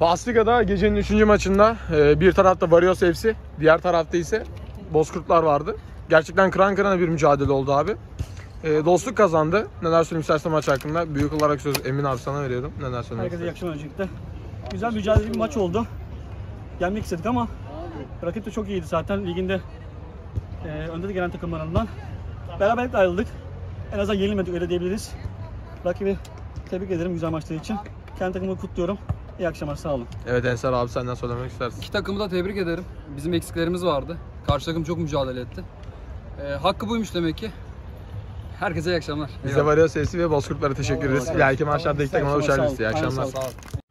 Bastika'da gecenin 3. maçında bir tarafta Vario's FC, diğer tarafta ise Bozkurtlar vardı. Gerçekten kıran kırana bir mücadele oldu abi. Dostluk kazandı. Neler söylemek istersen maç hakkında? Büyük olarak söz Emin abi sana veriyorum. Neler söylemek Herkese iyi istersin? akşamlar öncelikle. Güzel mücadeleli bir maç oldu. Yenmek istedik ama rakip de çok iyiydi zaten. Liginde önde de gelen takımlarından. Beraberlikle ayrıldık. En azından yenilmedik öyle diyebiliriz. Rakibi tebrik ederim güzel maçları için. Kendi takımımı kutluyorum. İyi akşamlar, sağ olun. Evet Ensar abi senden söylemek istersin. İki takımı da tebrik ederim. Bizim eksiklerimiz vardı. Karşı takım çok mücadele etti. Hakkı buymuş demek ki. Herkese iyi akşamlar. Bize Vario's FC ve Bozkurtlara teşekkür ederiz. İleriki maçlarda iki takıma başarılı. İyi akşamlar. Sağ olun.